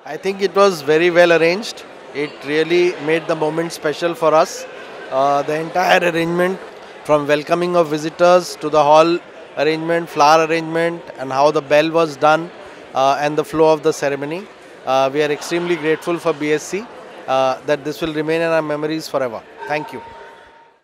I think it was very well arranged. It really made the moment special for us. The entire arrangement, from welcoming of visitors to the hall arrangement, flower arrangement, and how the bell was done, and the flow of the ceremony. We are extremely grateful for BSE that this will remain in our memories forever. Thank you.